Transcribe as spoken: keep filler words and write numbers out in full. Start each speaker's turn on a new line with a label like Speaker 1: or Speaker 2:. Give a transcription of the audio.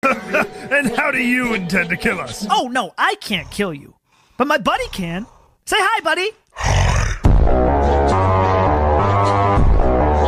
Speaker 1: And how do you intend to kill us?
Speaker 2: Oh, no, I can't kill you. But my buddy can. Say hi, buddy.